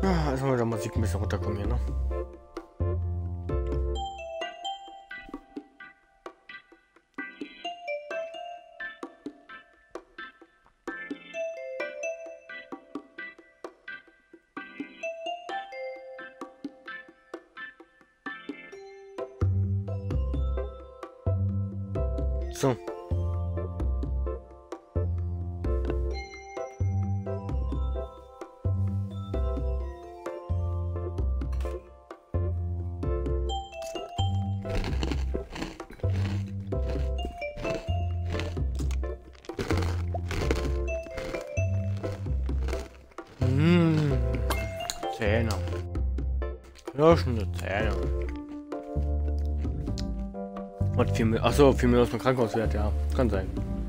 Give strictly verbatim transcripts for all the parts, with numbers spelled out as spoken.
Ja, erstmal mit der Musik ein bisschen runterkommen hier, ne? So. Mmh. Zähne. Knirschende Zähne. Und viel mehr. Achso, viel mehr aus dem Krankenhauswert, ja. Kann sein.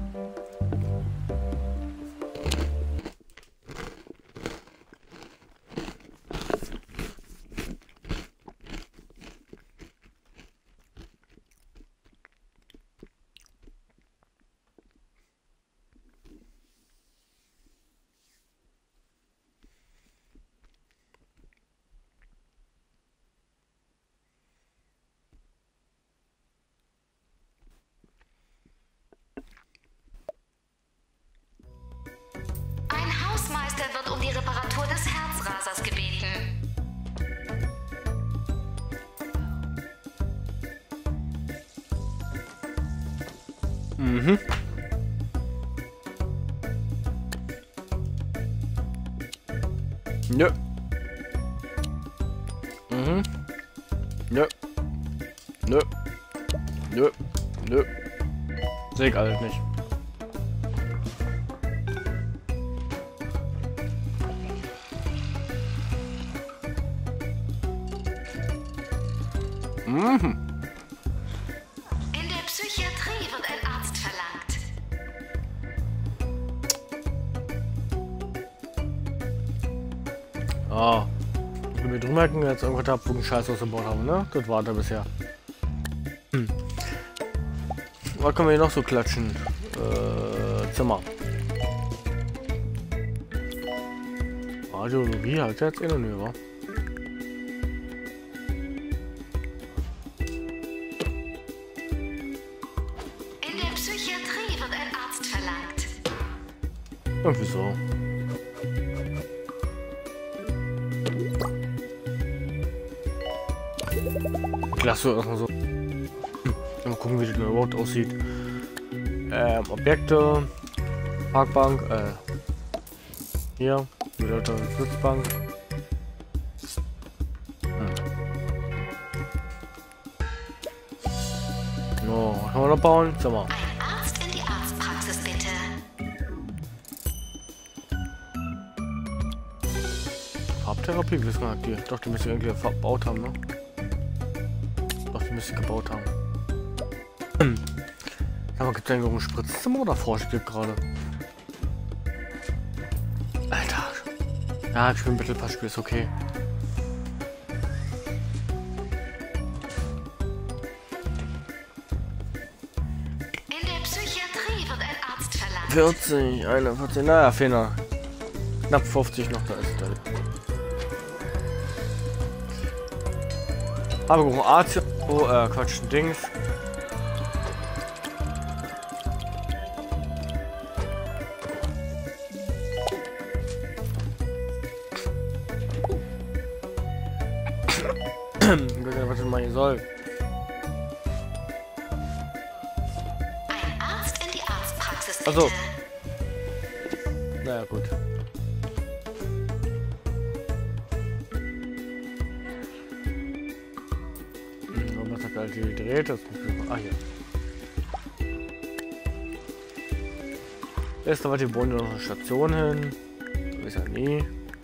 Hausmeister wird um die Reparatur des Herzrasers gebeten. Mhm. Nö. Mhm. Nö. Nö. Nö. Nö. Sehe ich alles nicht. Mhm. In der Psychiatrie wird ein Arzt verlangt. Ah. Ich will mir drum merken, jetzt irgendwas hab, wo ich einen Scheiß ausgebaut habe, ne? Das war da bisher. Hm. Was können wir hier noch so klatschen? Äh, Zimmer. Radiologie hat jetzt in der Nähe, wa? In der Psychiatrie wird ein Arzt verlangt. Irgendwie so. Klasse, erstmal so. Hm. Mal gucken, wie das überhaupt aussieht. Ähm, Objekte. Parkbank, äh. Hier. Die Leute Sitzbank. Hm. So, was kann man noch bauen? Zimmer. Ein Arzt in die Arztpraxis, bitte. Farbtherapie, wissen wir die. Doch, die müssen irgendwie verbaut haben, ne? Doch, die müssen gebaut haben. Aber gibt es eigentlich ein Spritzzimmer oder forscht ihr gerade? Alter. Ja, ich bin ein bisschen Passspiel, ist okay. In der Psychiatrie wird ein Arzt verlangt. vierzig, einundvierzig, naja, Fehler. Knapp fünfzig noch, da ist der. Aber gucken, Arzt. Oh, äh, Quatsch, Dings. Was ich mal hier soll. Ein Arzt in die Arztpraxis, bitte. Also. Naja, gut. Hm, was hat er gedreht? Das muss ich... Ah, hier. Ist aber die Bohnen noch eine Station hin. So ist ja nie.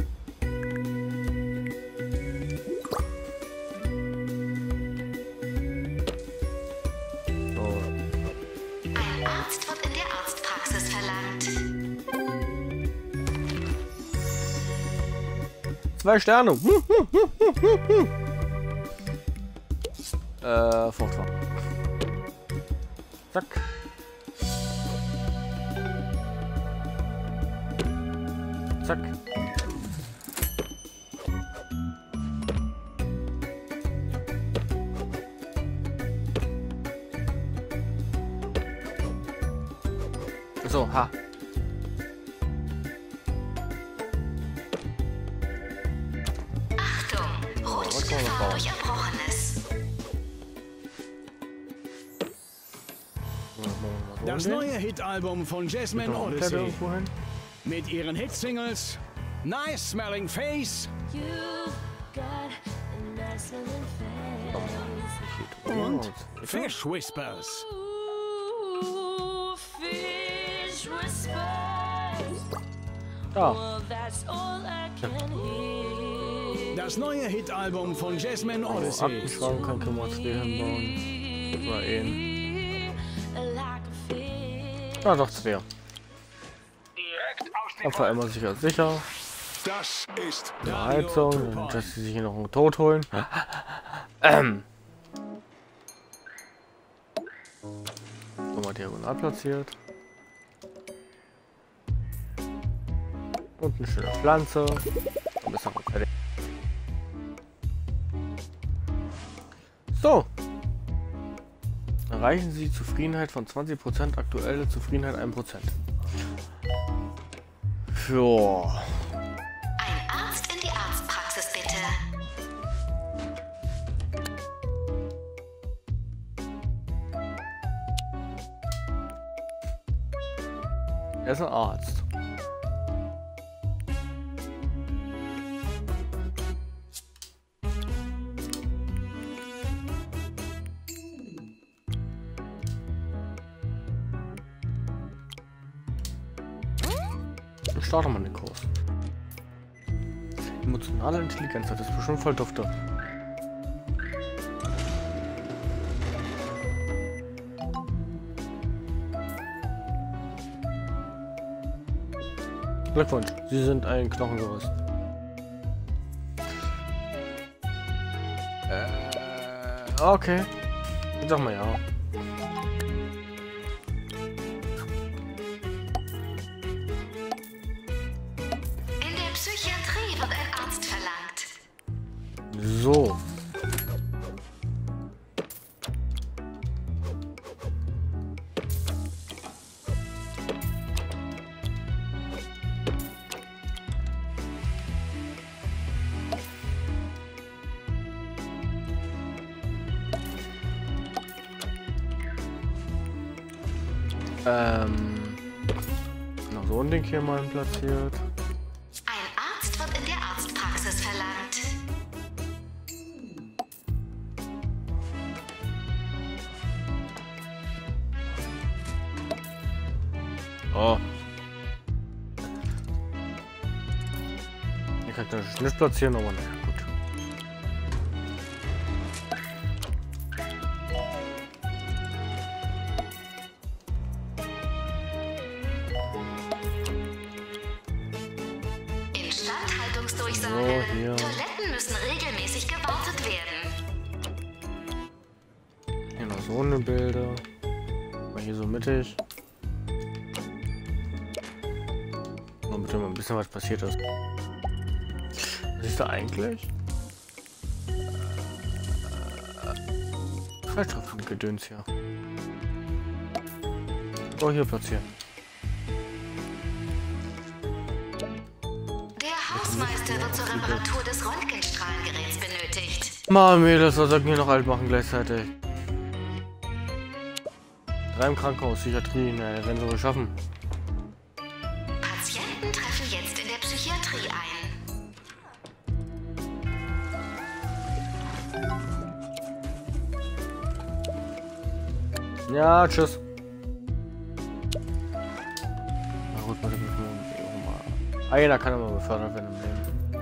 Ein Arzt wird in der Arztpraxis verlangt. Zwei Sterne. äh, fortfahren. Zack. Zack. So, ha. Achtung, rote Gefahr durch Erbrochenes. Das neue Hit-Album von Jasmine Odyssey. Mit ihren Hitsingles Nice Smelling Face und Fish Whispers. Da. Das neue Hit-Album von Jasmine Odyssey. Aktenschrank kann Kimmer zwei hinbauen. Oder ein. Ja, doch zwei. Einfach immer sicher, sicher. Das ist Die Heizung, dann dass sie sich hier noch einen Tod holen. ähm. Nochmal diagonal platziert. Und eine schöne Pflanze. Ein bisschen fertig. So. Erreichen Sie Zufriedenheit von zwanzig Prozent, aktuelle Zufriedenheit ein Prozent. Für Ein Arzt in die Arztpraxis, bitte. er ist ein Arzt. Ich starte mal den Kurs. Emotionale Intelligenz, das ist bestimmt voll dufte. Glückwunsch, Sie sind ein Knochengerüst. Äh, okay. Ich sag mal ja. In der Psychiatrie wird ein Arzt verlangt. So. Ähm, noch so ein Ding hier mal platziert. Ein Arzt wird in der Arztpraxis verlangt. Oh. Hier kann ich natürlich nicht platzieren, aber naja, gut. Instandhaltungsdurchsage. So, hier. Toiletten müssen regelmäßig gewartet werden. Hier noch so eine Bilder. Mal hier so mittig. Damit immer ein bisschen was passiert ist. Was ist da eigentlich? Freischriftengedöns hier. Oh, hier platzieren. Der Hausmeister wird zur Reparatur des Röntgenstrahlengeräts benötigt. Mann, Mädels, was sollten wir noch alt machen gleichzeitig? Drei im Krankenhaus, Psychiatrie, naja, werden sie wohl schaffen. Patienten treffen jetzt in der Psychiatrie ein. Ja, tschüss. Na gut, warte mal. Einer kann aber befördert werden im Leben.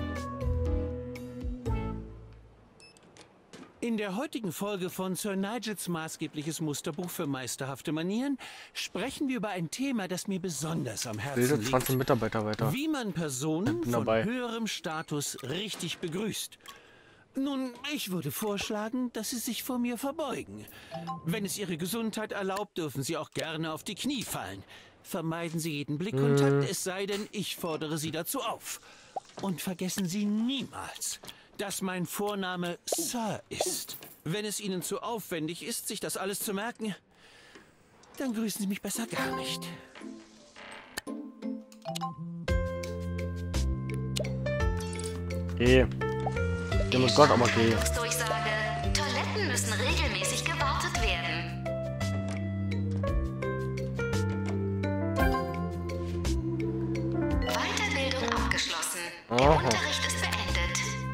In der heutigen Folge von Sir Nigels maßgebliches Musterbuch für meisterhafte Manieren sprechen wir über ein Thema, das mir besonders am Herzen Bildet liegt. zwanzig Mitarbeiter weiter. Wie man Personen Bin von dabei. höherem Status richtig begrüßt. Nun, ich würde vorschlagen, dass Sie sich vor mir verbeugen. Wenn es Ihre Gesundheit erlaubt, dürfen Sie auch gerne auf die Knie fallen. Vermeiden Sie jeden Blickkontakt, es sei denn, ich fordere Sie dazu auf. Und vergessen Sie niemals, dass mein Vorname Sir ist. Wenn es Ihnen zu aufwendig ist, sich das alles zu merken, dann grüßen Sie mich besser gar nicht. Geh. Geh mit Gott, aber geh. Durchsage. Toiletten müssen regelmäßig gewartet werden. Weiterbildung abgeschlossen. Der Aha. Unterricht ist beendet.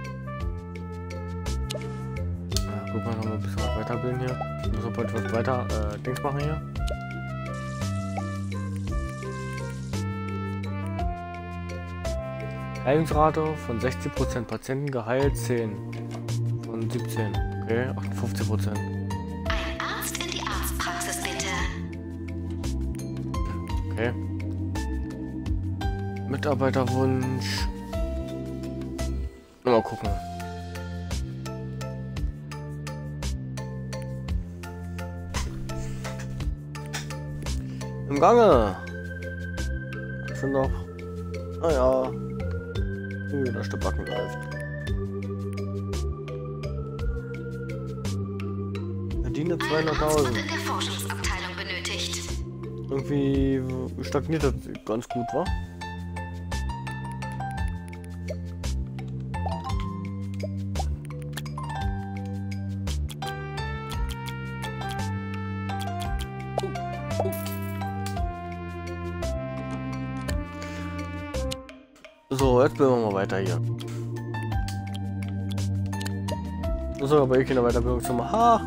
Ja, guck mal, noch mal ein bisschen was weiterbilden hier. Ich muss noch bald was weiter äh, Dings machen hier. Heilungsrate von sechzig Prozent Patienten geheilt, zehn von siebzehn. Okay, achtundfünfzig Prozent. Ein Arzt in die Arztpraxis, bitte. Okay. Mitarbeiterwunsch. Mal gucken. Im Gange. Das sind noch. Naja. Wie der Stückbacken läuft. Verdiene zweihunderttausend. In der Forschungsabteilung benötigt. Irgendwie stagniert das ganz gut, wa? So, jetzt bilden wir mal weiter hier. So, aber ich in der Weiterbildung zum Ha!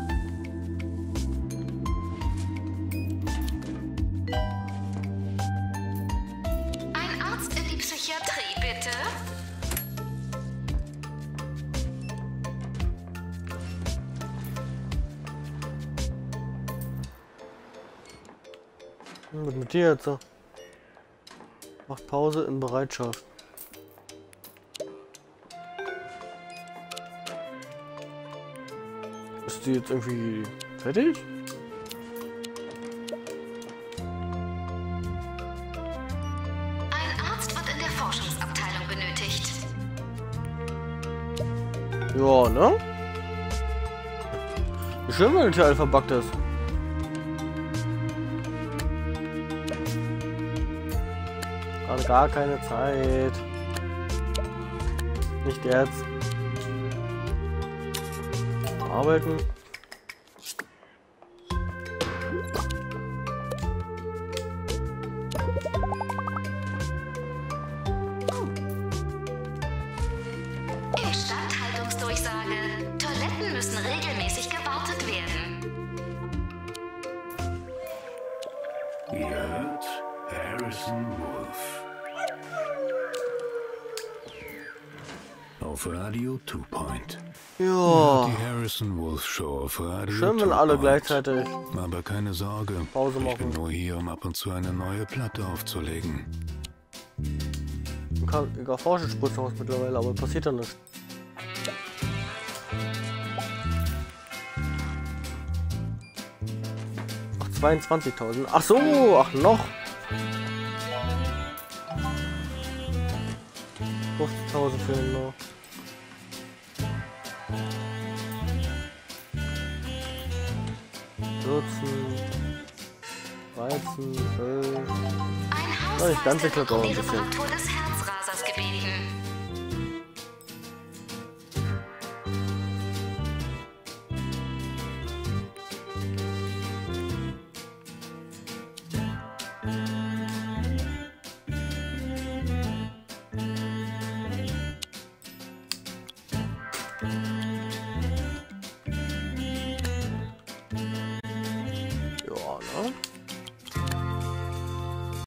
Ein Arzt in die Psychiatrie, bitte. Was mit dir jetzt? Macht Pause in Bereitschaft. Ist die jetzt irgendwie fertig? Ein Arzt wird in der Forschungsabteilung benötigt. Ja, ne? Wie schön, wenn das hier alles verbuggt ist. Gerade gar keine Zeit. Nicht jetzt. Arbeiten. Instandhaltungsdurchsage. Toiletten müssen regelmäßig gewartet werden. Ihr hört Harrison Wolf. Auf Radio Two Point. Ja. Die Harrison Wolf Show auf Radio Schön, wenn Two alle Point. gleichzeitig Aber keine Sorge, Pause ich bin machen. nur hier, um ab und zu eine neue Platte aufzulegen. Ich kann egal Forschungsspritzen aus mittlerweile, aber passiert ja nichts. Ach, zweiundzwanzigtausend. Ach so, ach noch. fünfzigtausend fehlen noch. vierzehn, dreizehn, zwölf. Ein Ja, das Ganze Hausmeister klappt auch ein wird die bisschen. Reparatur des Herzens